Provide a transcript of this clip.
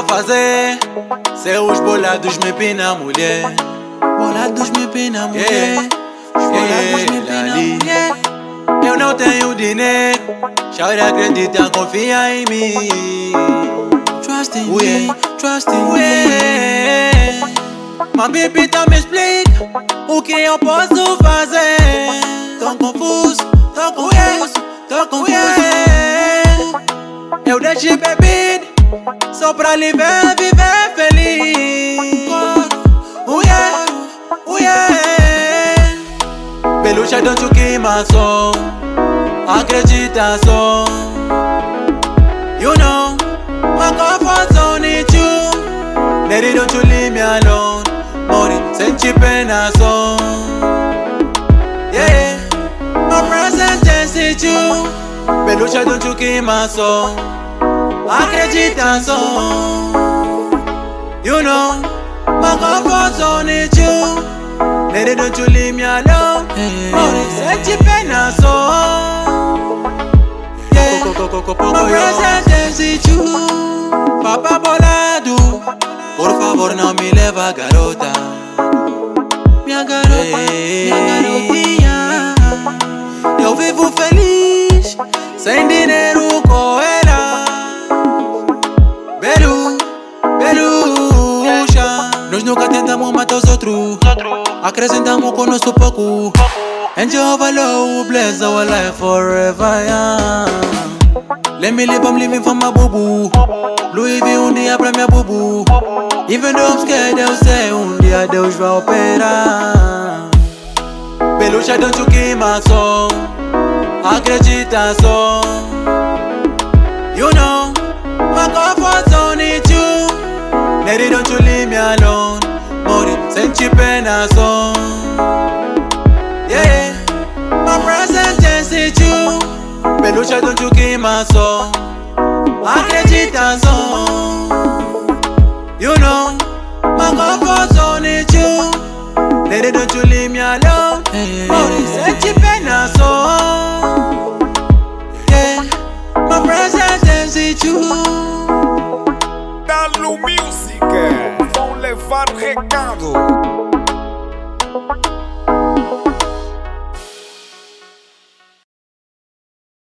fazer. Seus bolados me pina mulher. Bolados me pina mulher. Bolados me pina mulher. Eu não tenho dinheiro, Shawty acredita, confia em mim. Trust in me, trust in me. Mas baby, tá me explica o que eu posso fazer. Tô confuso, tô confuso, tô confuso. Eu deixei bebida só pra lhe ver viver feliz. Belucha, don't you keep my soul. Acredita só. You know my comfort zone is you. Lady, don't you leave me alone. Mori, senti pena só. Yeah, my present tense is you. Belucha, don't you keep my soul. Acredita só. You know my comfort zone is you. Lady, don't you leave me alone. Mori, senti pena só. Yeah, my present tense is you. Papa bolado, por favor não me leva garota. Minha garota, minha garotinha. Eu vivo feliz, sem dinheiro com ela. Belucha, nós nunca tentamos matar os outros. Acrescentamos com nosso pouco. And Jehovah Lord bless our life forever, yeah. Let me live, I'm living for my boo-boo. Louis V dia pra minha bubu. Even though I'm scared, eu sei dia Deus vai operar. Belucha, don't you keep my soul. Acredita só. You know my comfort zone is you. Lady, don't you leave me alone. Mori, senti pena só. Yeah, my present tense is you. Belucha, don't you keep my soul. Acredita só. You know my comfort zone is you. Lady, don't you leave me alone. Mori, senti pena só.